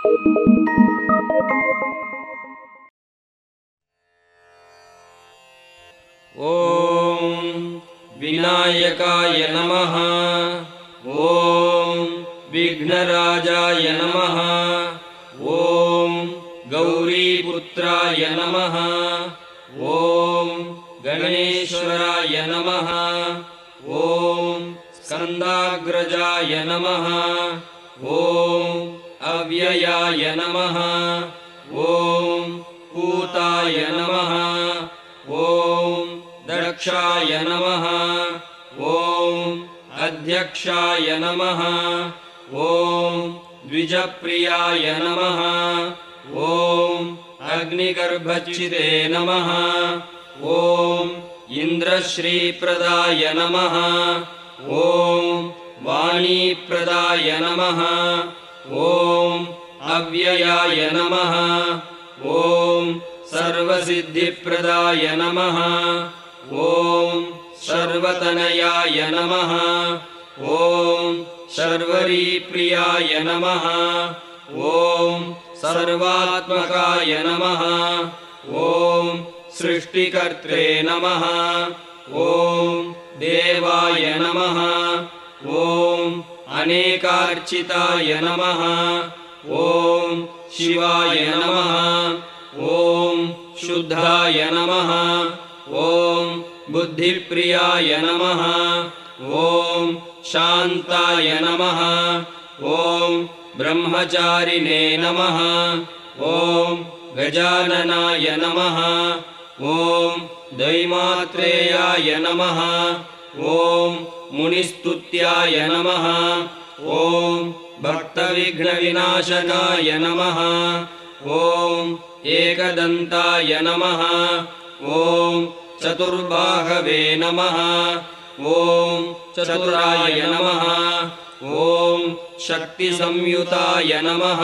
ॐ विनायकाय नमः। ॐ विघ्नराजाय नमः। ॐ गौरीपुत्राय नमः। ॐ गणेश्वराय नमः। ॐ स्कन्दाग्रजाय नमः। ॐ अव्ययाय नमः। ॐ पूताय नमः। ॐ दक्षाय नमः। ॐ अध्यक्षाय नमः। ॐ द्विजप्रियाय नमः। ॐ अग्निगर्भच्युते नमः। ॐ इन्द्रश्रीप्रदाय नमः। ॐ वाणीप्रदाय नमः। ॐ अव्ययाय नमः। ॐ सर्वसिद्धिप्रदाय नमः। ॐ सर्वतनयाय नमः। ॐ शर्वरीप्रियाय नमः। ॐ सर्वात्मकाय नमः। ॐ सृष्टिकर्त्रे नमः। ॐ देवाय नमः। ॐ अनेकार्चिताय नमः। ॐ शिवाय नमः। ॐ शुद्धाय नमः। ॐ बुद्धिप्रियाय नमः। ॐ शान्ताय नमः। ॐ ब्रह्मचारिणे नमः। ॐ गजाननाय नमः। ॐ दैमात्रेयाय नमः। ॐ मुनिस्तुत्याय नमः। ॐ भक्तविघ्नविनाशकाय नमः। ॐ एकदन्ताय नमः। ॐ चतुर्बाहवे नमः। ॐ चतुराय नमः। ॐ शक्तिसंयुताय नमः।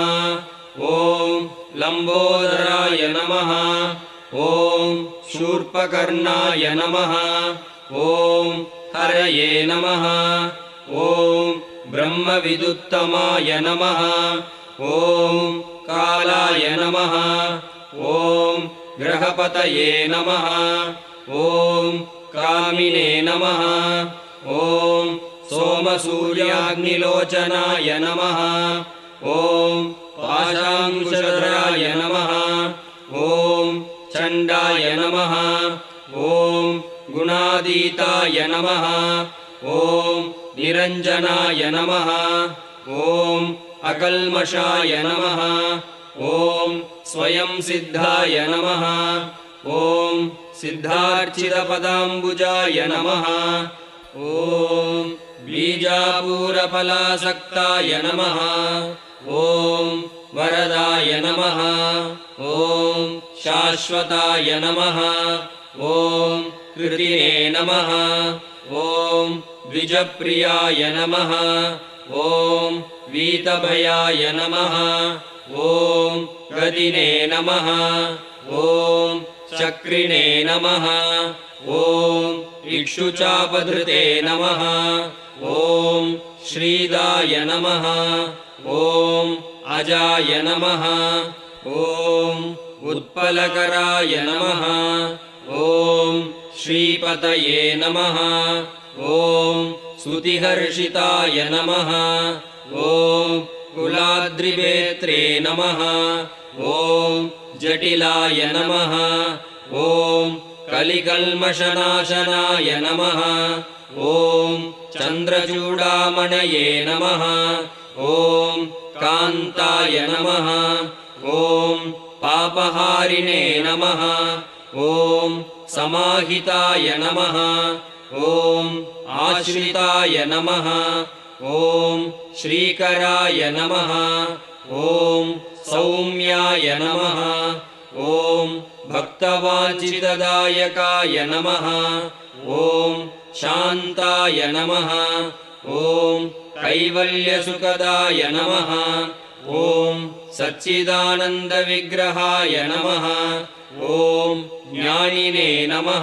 ॐ लम्बोदराय नमः। ॐ शूर्पकर्णाय नमः। ॐ हरये नमः। ॐ ब्रह्मविदुत्तमाय नमः। ॐ कालाय नमः। ॐ ग्रहपतये नमः। ॐ कामिने नमः। ॐ सोमसूर्याग्निलोचनाय नमः। ॐ पाशाङ्कुशधराय नमः। ॐ चण्डाय नमः। ॐ गुणातीताय नमः। ॐ निरञ्जनाय नमः। ॐ अकल्मषाय नमः। ॐ स्वयं सिद्धाय नमः। ॐ सिद्धार्चितपदाम्बुजाय नमः। ॐ बीजापूरफलासक्ताय नमः। ॐ वरदाय नमः। ॐ शाश्वताय नमः। ॐ कृतिने नमः। ॐ द्विजप्रियाय नमः। ॐ वीतभयाय नमः। ॐ गदिने नमः। ॐ चक्रिणे नमः। ॐ इक्षुचापधृते नमः। ॐ श्रीदाय नमः। ॐ अजाय नमः। ॐ उत्पलकराय नमः। ॐ श्रीपतये नमः। ॐ स्तुतिहर्षिताय नमः। ॐ कुलाद्रिवेत्रे नमः। ॐ जटिलाय नमः। ॐ कलिकल्मषनाशनाय नमः। ॐ चन्द्रचूडामणये नमः। ॐ कान्ताय नमः। ॐ पापहारिणे नमः। ॐ समाहिताय नमः। ॐ आश्रिताय नमः। ॐ श्रीकराय नमः। ॐ सौम्याय नमः। ॐ भक्तवाञ्छितदायकाय नमः। ॐ शान्ताय नमः। ॐ कैवल्यसुखदाय नमः। ॐ सच्चिदानन्दविग्रहाय नमः। ॐ ज्ञानिने नमः।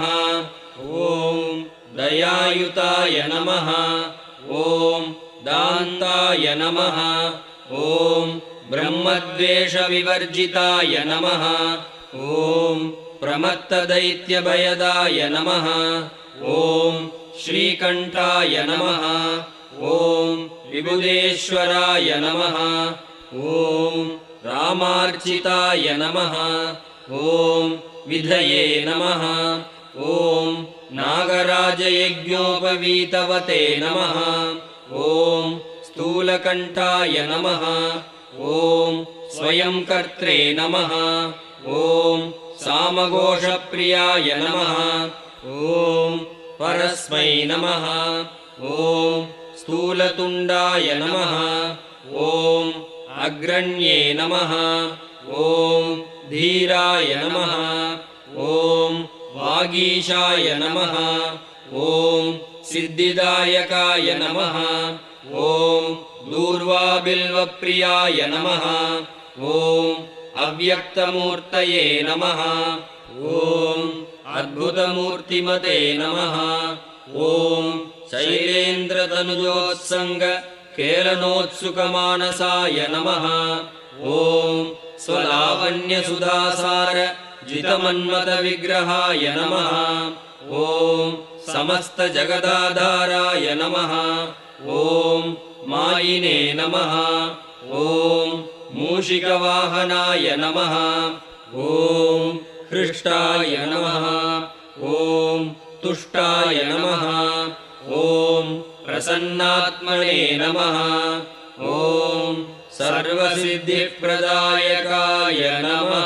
ॐ दयायुताय नमः। ॐ दान्ताय नमः। ॐ ब्रह्मद्वेषविवर्जिताय नमः। ॐ प्रमत्तदैत्यभयदाय नमः। ॐ श्रीकण्ठाय नमः। ॐ विबुधेश्वराय नमः। ॐ रामार्चिताय नमः। ॐ विधये नमः। ॐ नागराजयज्ञोपवीतवते नमः। ॐ स्थूलकण्ठाय नमः। ॐ स्वयंकर्त्रे नमः। ॐ सामघोषप्रियाय नमः। ॐ परस्मै नमः। ॐ स्थूलतुण्डाय नमः। ॐ अग्रण्ये नमः। ॐ धीराय नमः। ॐ वागीशाय नमः। ॐ सिद्धिदायकाय नमः। ॐ दूर्वाबिल्वप्रियाय नमः। ॐ अव्यक्तमूर्तये नमः। ॐ अद्भुतमूर्तिमते नमः। ॐ शैलेन्द्रतनुजोत्सङ्गकेलनोत्सुकमानसाय नमः। ॐ स्वलावण्यसुधासार जितमन्मथविग्रहाय नमः। ॐ समस्तजगदाधाराय नमः। ॐ मायिने नमः। ॐ मूषिकवाहनाय नमः। ॐ हृष्टाय नमः। ॐ तुष्टाय नमः। ॐ प्रसन्नात्मने नमः। ॐ सर्वसिद्धिप्रदायकाय नमः।